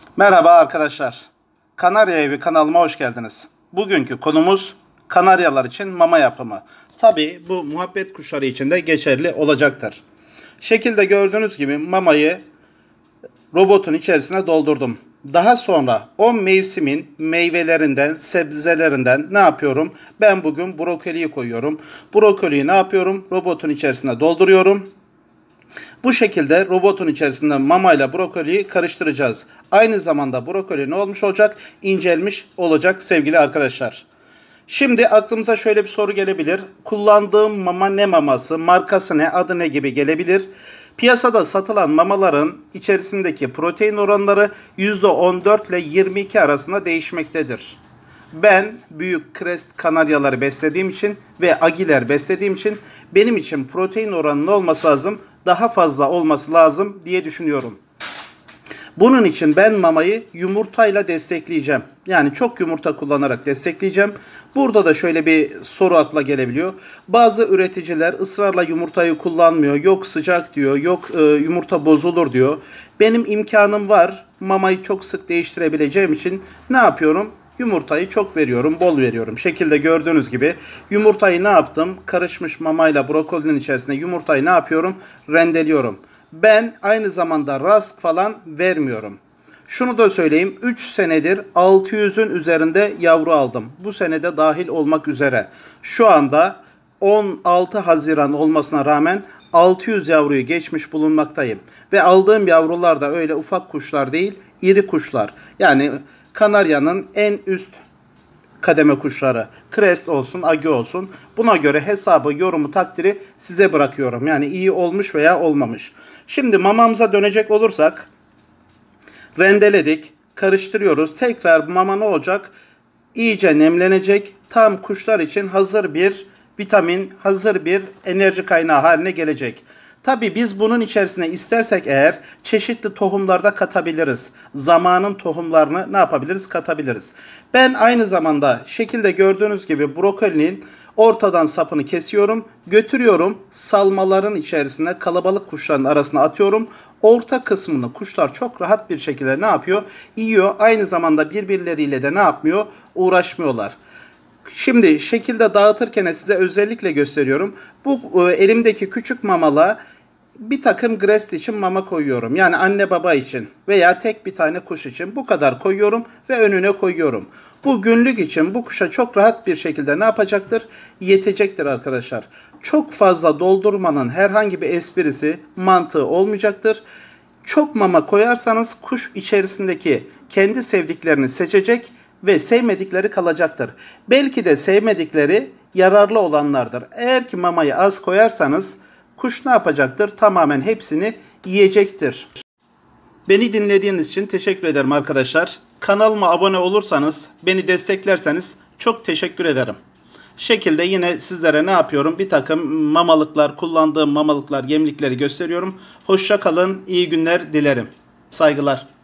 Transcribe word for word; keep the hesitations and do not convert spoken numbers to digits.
Merhaba arkadaşlar. Kanarya Evi kanalıma hoş geldiniz. Bugünkü konumuz kanaryalar için mama yapımı. Tabii bu muhabbet kuşları için de geçerli olacaktır. Şekilde gördüğünüz gibi mamayı robotun içerisine doldurdum. Daha sonra o mevsimin meyvelerinden, sebzelerinden ne yapıyorum? Ben bugün brokoliyi koyuyorum. Brokoliyi ne yapıyorum? Robotun içerisine dolduruyorum. Bu şekilde robotun içerisinde mamayla brokoliyi karıştıracağız. Aynı zamanda brokoli ne olmuş olacak? İncelmiş olacak sevgili arkadaşlar. Şimdi aklımıza şöyle bir soru gelebilir. Kullandığım mama ne maması, markası ne, adı ne gibi gelebilir. Piyasada satılan mamaların içerisindeki protein oranları yüzde on dört ile yirmi iki arasında değişmektedir. Ben büyük crest kanaryaları beslediğim için ve agiler beslediğim için benim için protein oranının olması lazım, daha fazla olması lazım diye düşünüyorum. Bunun için ben mamayı yumurtayla destekleyeceğim. Yani çok yumurta kullanarak destekleyeceğim. Burada da şöyle bir soru akla gelebiliyor. Bazı üreticiler ısrarla yumurtayı kullanmıyor. Yok sıcak diyor, yok e, yumurta bozulur diyor. Benim imkanım var. Mamayı çok sık değiştirebileceğim için ne yapıyorum? Yumurtayı çok veriyorum, bol veriyorum. Şekilde gördüğünüz gibi yumurtayı ne yaptım? Karışmış mamayla brokolinin içerisine yumurtayı ne yapıyorum? Rendeliyorum. Ben aynı zamanda rask falan vermiyorum. Şunu da söyleyeyim. üç senedir altı yüzün üzerinde yavru aldım. Bu senede dahil olmak üzere. Şu anda on altı Haziran olmasına rağmen altı yüz yavruyu geçmiş bulunmaktayım. Ve aldığım yavrular da öyle ufak kuşlar değil, iri kuşlar. Yani Kanarya'nın en üst kademe kuşları. Crest olsun, agi olsun. Buna göre hesabı, yorumu, takdiri size bırakıyorum. Yani iyi olmuş veya olmamış. Şimdi mamamıza dönecek olursak rendeledik, karıştırıyoruz. Tekrar mama ne olacak? İyice nemlenecek. Tam kuşlar için hazır bir vitamin, hazır bir enerji kaynağı haline gelecek. Tabii biz bunun içerisine istersek eğer çeşitli tohumlarda katabiliriz. Zamanın tohumlarını ne yapabiliriz? Katabiliriz. Ben aynı zamanda şekilde gördüğünüz gibi brokolinin ortadan sapını kesiyorum. Götürüyorum salmaların içerisine kalabalık kuşların arasına atıyorum. Orta kısmını kuşlar çok rahat bir şekilde ne yapıyor? Yiyor. Aynı zamanda birbirleriyle de ne yapmıyor? Uğraşmıyorlar. Şimdi şekilde dağıtırken size özellikle gösteriyorum. Bu e, elimdeki küçük mamala bir takım grest için mama koyuyorum. Yani anne baba için veya tek bir tane kuş için bu kadar koyuyorum ve önüne koyuyorum. Bu günlük için bu kuşa çok rahat bir şekilde ne yapacaktır? Yetecektir arkadaşlar. Çok fazla doldurmanın herhangi bir esprisi, mantığı olmayacaktır. Çok mama koyarsanız kuş içerisindeki kendi sevdiklerini seçecek ve sevmedikleri kalacaktır. Belki de sevmedikleri yararlı olanlardır. Eğer ki mamayı az koyarsanız kuş ne yapacaktır? Tamamen hepsini yiyecektir. Beni dinlediğiniz için teşekkür ederim arkadaşlar. Kanalıma abone olursanız, beni desteklerseniz çok teşekkür ederim. Şekilde yine sizlere ne yapıyorum? Bir takım mamalıklar, kullandığım mamalıklar, yemlikleri gösteriyorum. Hoşça kalın, iyi günler dilerim. Saygılar.